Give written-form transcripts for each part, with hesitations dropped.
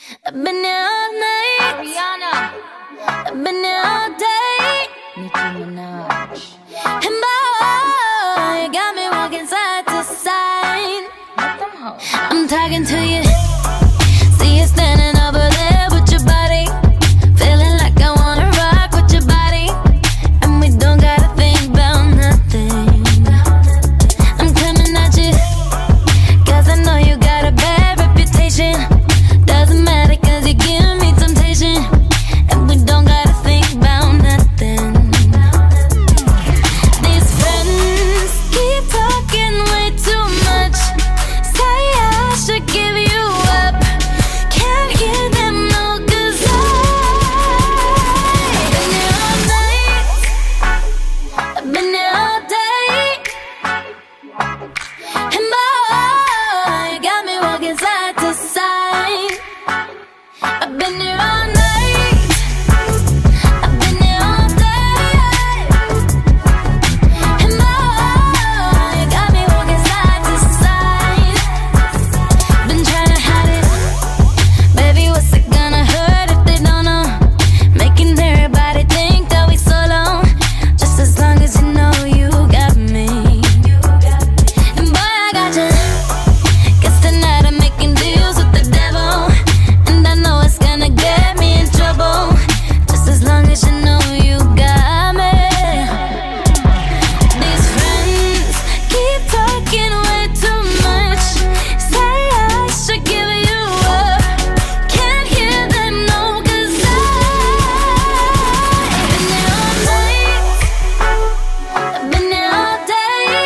I've been here all night. Ariana. I've been here all day. Nicki Minaj. And boy, you got me walking side to side. Let them hoes. I'm talking to you. See you standing over there with your body. Feeling like I wanna rock with your body. And we don't gotta think about nothing. I'm coming at you, 'cause I know you got a bad reputation. Doesn't matter 'cause you give me temptation. And we don't gotta think about nothing. These friends keep talking way too much. Say I should give you up. Can't hear them no, 'cause I've been here all night. I've been here all day. And boy, you got me walking side to side. I've been here all night. I've been here all day. And boy, you got me walking side to side. Been trying to hide it. Baby, what's it gonna hurt if they don't know? Making everybody think that we solo. Just as long as you know you got me. And boy, I got you. 'Cause tonight I'm making deals with the devil. And I know it's gonna get me in trouble. Just as long as you know you got me. These friends keep talking way too much. Say I should give you up. Can't hear them no, 'cause I've been here all night. I've been here all day.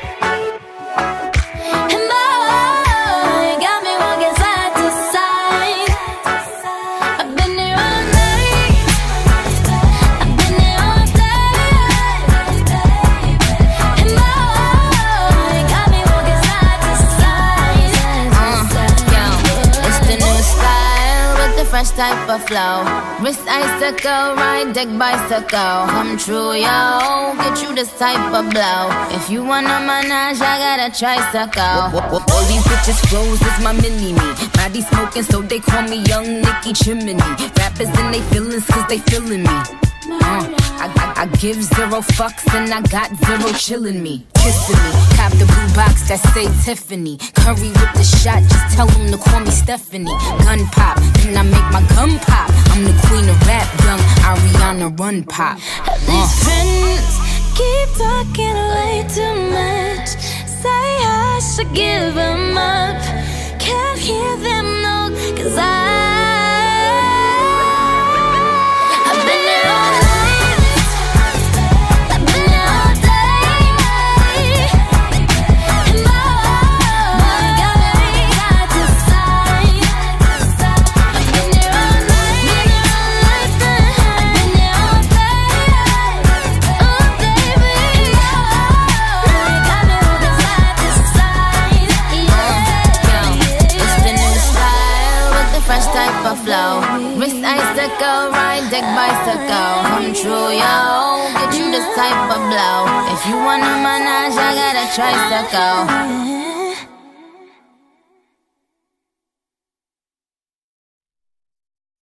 And boy, you got me walking side to side. I've been here all night. I've been here all day. And boy, you got me walking side to side. It's the new style with the fresh type of flow. Wrist icicle, ride deck bicycle. Come true, yo. Get you this type of blow. If you wanna manage, I got a tricycle. All these bitches flows is my mini-me. Body smoking, so they call me Young Nicki Chimney. Rappers and they feelings, 'cause they feeling me. I give zero fucks and I got zero chillin' me. Kissing me, cop the blue box that say Tiffany. Curry with the shot, just tell them to call me Stephanie. Gun pop, then I make my gun pop. I'm the queen of rap, young Ariana Run pop. These friends keep talking way too much. Say I should give them up. Can't hear them no, 'cause I've been here all night. I've been here all day. And boy, you got me side to side. I've been here all night. I've been here all day. Oh baby, you got me walking side to side. It's the new style with the fresh type of flow. Wrist icicle, ride deck bicycle. Come true, yo. Get you this type of blow. If you wanna manage, I got a tricycle.